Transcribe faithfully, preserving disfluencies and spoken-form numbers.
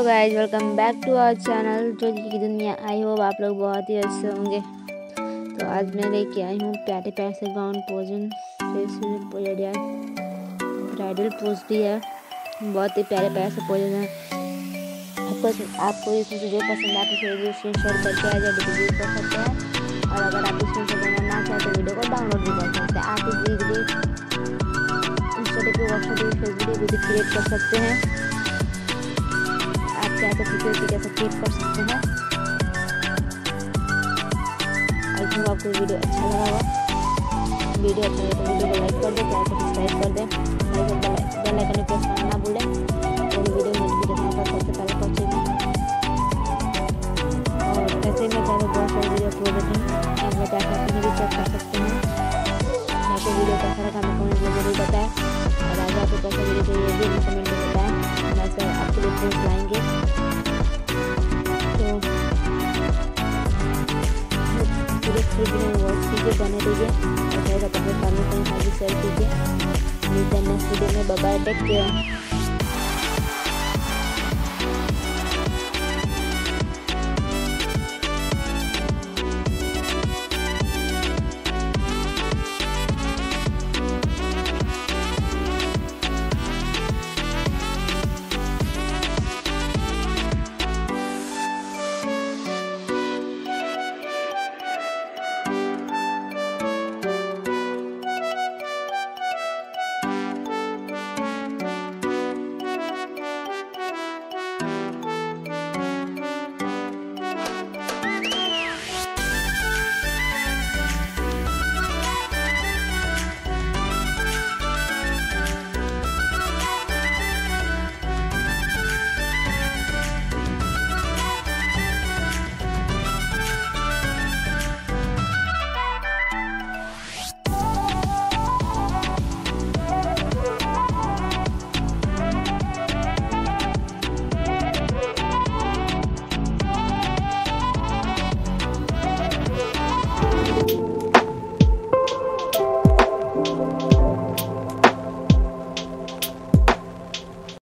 Guys, welcome back to our channel Jogi की दुनिया। I hope आप लोग बहुत ही अच्छे होंगे। तो आज मैं लेके आई हूँ प्यारे प्यारे से गाउन पोजन ब्राइडल पोज भी है। बहुत ही प्यारे प्यारे से पोजन है। आपको आपको इसमें से जो पसंद आते हैं वीडियो शेयर करके आ जाए वीडियो कर सकते हैं। और अगर आप इसमें से करना ना चाहते तो वीडियो को डाउनलोड भी कर सकते हैं। आप इस वीडियो इंस्टा पे व्हाट्सएप पे फेसबुक पे क्रिएट कर सकते हैं। आप चाहते तो फिर कैसे क्लिक कर सकते हैं। आई थिंक आपको वीडियो अच्छा लगा होगा। वीडियो अच्छा लगे तो वीडियो को लाइक कर दे, चैनल को सब्सक्राइब कर दे, बेल आइकन को प्रेस करना ना भूलें। मेरी वीडियो नोटिफिकेशन पर सबसे पहले पहुंचेगी। और ऐसे में चाहे बहुत सारी वीडियो अपलोड होती हैं, मैं चाहता हूँ भी चेक कर सकते हैं। मेरे को वीडियो कैसा लगा हमें कमेंट में जरूर बताएं। और आगे आपको कैसा वीडियो चाहिए भी हमें कमेंट में बताएं। वैसे आपके लिए पोस्ट लाएंगे। वॉच कीजिए, बने रहिए और अपने फैमिली फ्रेंड्स शेयर कीजिए। मिलते हैं नेक्स्ट वीडियो में। Bye bye, take care.